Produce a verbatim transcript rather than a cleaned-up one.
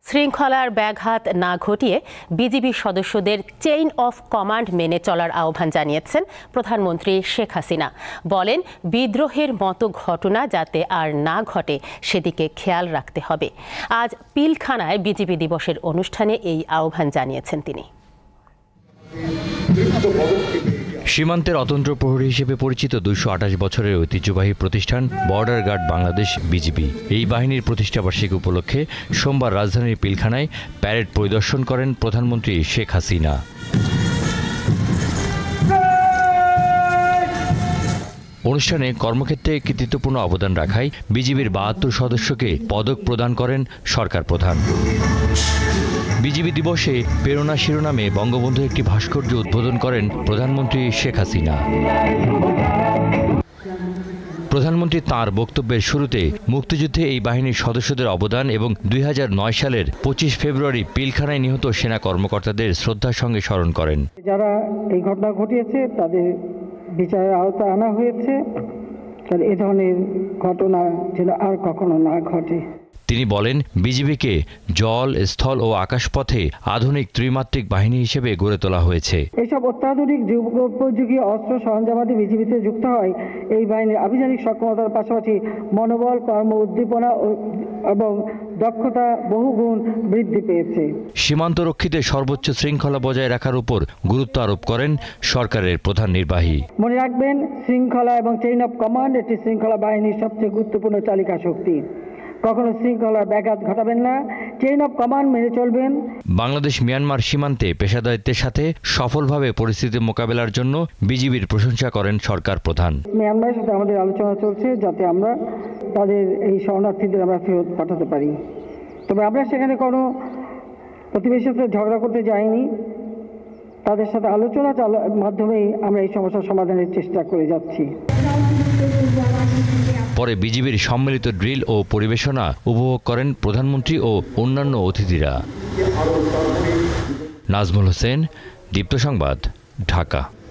শৃঙ্খলার ব্যাঘাত না ঘটিয়ে বিজিবি সদস্যদের চেইন অফ কমান্ড মেনে চলার আহ্বান জানিয়েছেন প্রধানমন্ত্রী শেখ হাসিনা। বলেন, বিদ্রোহের মতো ঘটনা যাতে আর না ঘটে সেদিকে খেয়াল রাখতে হবে। আজ পিলখানায় বিজিবি দিবসের অনুষ্ঠানে এই আহ্বান জানিয়েছেন তিনি। সীমান্তের অতন্ত্র প্রহরী হিসেবে পরিচিত দুইশো আঠাশ বছরের ঐতিহ্যবাহী প্রতিষ্ঠান বর্ডার গার্ড বাংলাদেশ বিজিবি। এই বাহিনীর প্রতিষ্ঠাবার্ষিকী উপলক্ষে সোমবার রাজধানীর পিলখানায় প্যারেড পরিদর্শন করেন প্রধানমন্ত্রী শেখ হাসিনা। অনুষ্ঠানে কর্মক্ষেত্রে কৃতিত্বপূর্ণ অবদান রাখায় বিজিবির বাহাত্তর সদস্যকে পদক প্রদান করেন সরকার প্রধান। বিজিবি দিবসে প্রেরণা শিরোনামে বঙ্গবন্ধুর একটি ভাস্কর্য উদ্বোধন করেন প্রধানমন্ত্রী শেখ হাসিনা। প্রধানমন্ত্রী তাঁর বক্তব্যের শুরুতে মুক্তিযুদ্ধে এই বাহিনীর সদস্যদের অবদান এবং দুই হাজার নয় সালের পঁচিশ ফেব্রুয়ারি পিলখানায় নিহত সেনা কর্মকর্তাদের শ্রদ্ধার সঙ্গে স্মরণ করেন। যারা এই ঘটনা ঘটিয়েছে তাদের বিচারের আওতায় আনা হয়েছে, এ ধরনের ঘটনা যেন আর কখনো না ঘটে। তিনি বলেন, বিজিবিকে জল, স্থল ও আকাশপথে আধুনিক ত্রিমাত্রিক বাহিনী হিসেবে গড়ে তোলা হয়েছে। এইসব অত্যাধুনিক যুগোপযোগী অস্ত্র সরঞ্জামাদি বিজিবিতে যুক্ত হয় এই বাহিনীর আভিযানিক সক্ষমতার পাশাপাশি মনোবল, কর্ম উদ্দীপনা এবং দক্ষতা বহুগুণ বৃদ্ধি পেয়েছে। সীমান্ত রক্ষীতে সর্বোচ্চ শৃঙ্খলা বজায় রাখার উপর গুরুত্ব আরোপ করেন সরকারের প্রধান নির্বাহী। মনে রাখবেন, শৃঙ্খলা এবং চেইন অফ কমান্ড একটি শৃঙ্খলা বাহিনীর সবচেয়ে গুরুত্বপূর্ণ চালিকা শক্তি। কখনো শৃঙ্খলার ব্যাঘাত ঘটাবেন না, চেইন অফ কমান্ড মেনে চলবেন। বাংলাদেশ মিয়ানমার সীমান্তে পেশাদারিত্বের সাথে সফলভাবে পরিস্থিতি মোকাবেলার জন্য বিজিবির প্রশংসা করেন সরকার প্রধান। মিয়ানমারের সাথে আমাদের আলোচনা চলছে যাতে আমরা তাদের এই শরণার্থীদের আমরা ফেরত পাঠাতে পারি। তবে আমরা সেখানে কোনো প্রতিবেশীর সাথে ঝগড়া করতে যাইনি, তাদের সাথে আলোচনার মাধ্যমেই আমরা এই সমস্যার সমাধানের চেষ্টা করে যাচ্ছি। পরে বিজিবির সম্মিলিত ড্রিল ও পরিবেশনা উপভোগ করেন প্রধানমন্ত্রী ও অন্যান্য অতিথিরা। নাজমুল হোসেন, দীপ্ত সংবাদ, ঢাকা।